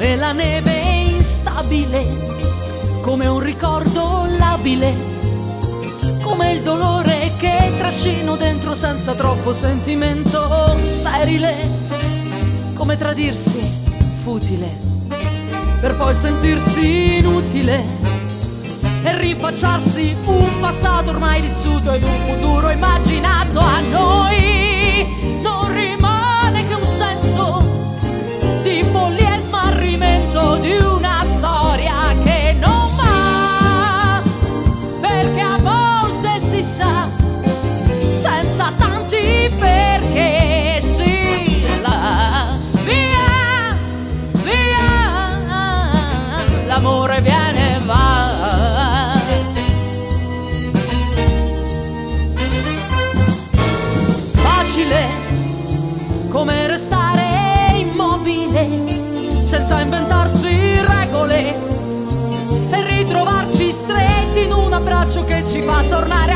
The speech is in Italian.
e la neve instabile, come un ricordo labile, come il dolore che trascino dentro senza troppo sentimento, sterile, come tradirsi futile, per poi sentirsi inutile e rifacciarsi un passato ormai vissuto ed un futuro immaginato. A noi non rimane che un senso di follia e smarrimento di una storia che non va, perché a volte si sa senza tanti perché si là via, via, l'amore viene e va. Facile come restare immobile senza inventarsi regole e ritrovarci stretti in un abbraccio che ci fa tornare